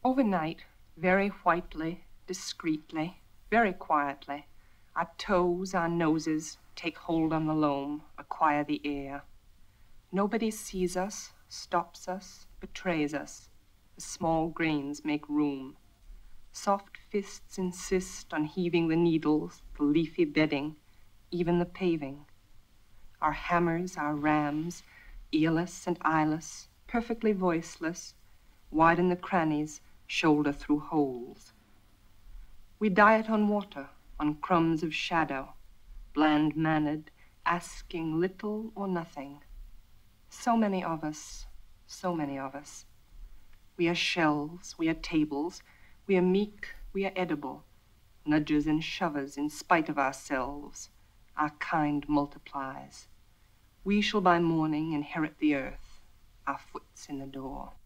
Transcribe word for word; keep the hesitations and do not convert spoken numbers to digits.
Overnight, very whitely, discreetly, very quietly, our toes, our noses take hold on the loam, acquire the air. Nobody sees us, stops us, betrays us. The small grains make room. Soft fists insist on heaving the needles, the leafy bedding, even the paving. Our hammers, our rams, earless and eyeless, perfectly voiceless, widen the crannies, shoulder through holes. We diet on water, on crumbs of shadow, bland-mannered, asking little or nothing. So many of us, so many of us. We are shelves, we are tables, we are meek, we are edible, nudgers and shovers in spite of ourselves. Our kind multiplies. We shall by morning inherit the earth, our foot's in the door.